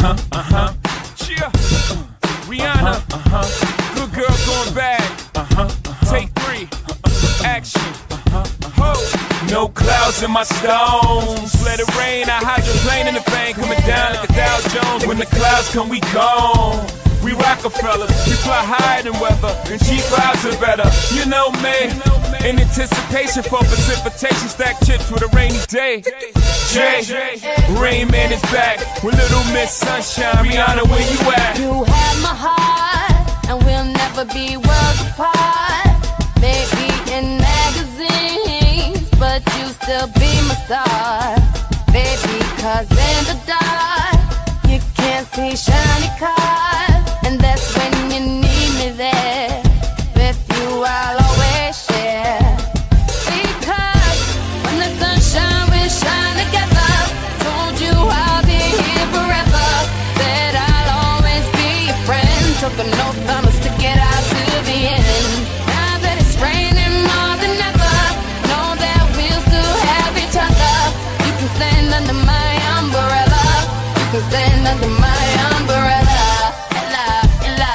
Yeah. Rihanna, good girl going bad. Take 3, action. Ho. No clouds in my stones. Let it rain, I hydroplane in the vein, coming down like a Dow Jones. When the clouds come, we gone. We Roc-A-Fella, we fly higher than weather, and cheap vibes are better. You know me, in anticipation for precipitation, stack chips with a rainy day. Jay, Rain Man is back with Little Miss Sunshine. Rihanna, where you at? You have my heart, and we'll never be worlds apart. Maybe in magazines, but you still be my star. Baby, 'cause in the dark, you can't see shiny cars, and that's when you need me there. With you I'll always share, because when the sunshine will shine together. Told you I'll be here forever. Said I'll always be your friend. Took an oath, I'ma stick it out to the end. Now that it's raining more than ever, know that we'll still have each other. You can stand under my umbrella. You can stand under my umbrella. Ella, Ella,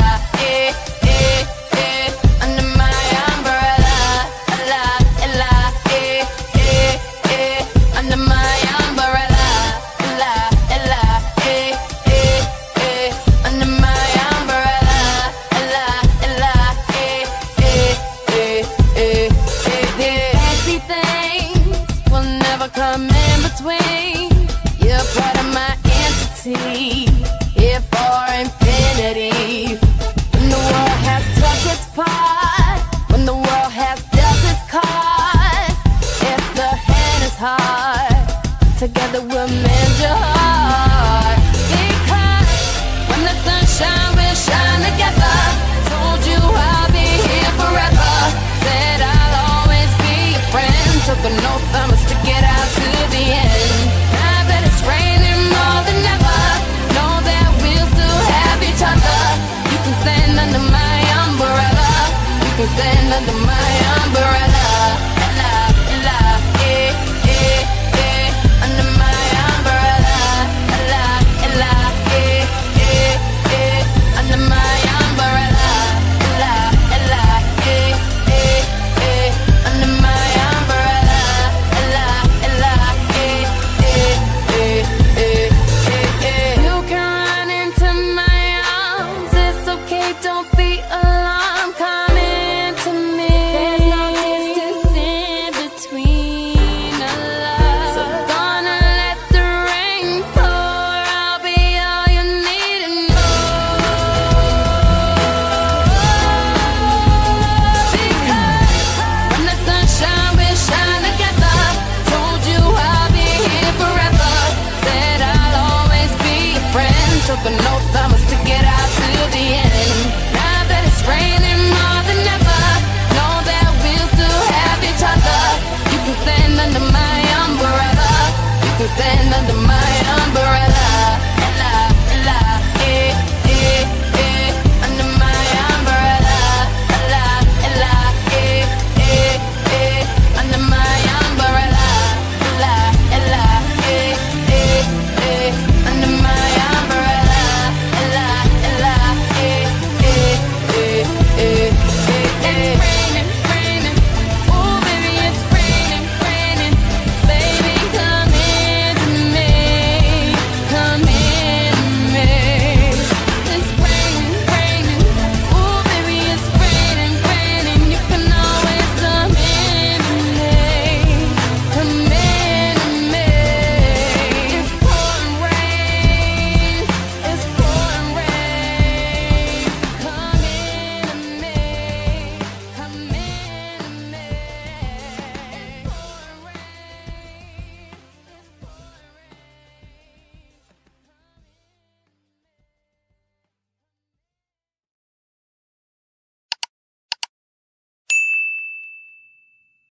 under my umbrella. Ella, Ella, under my umbrella. Ella, Ella, under my umbrella. Ella, Ella, fancy things will never come in between. You're part of my entity, here for infinity. When the world has touched its part, when the world has dealt its cards, if the hand is hard, together we'll mend your heart. Because when the sunshine will shine together. Told you I'll be here forever. Said I'll always be your friend. Took an oath,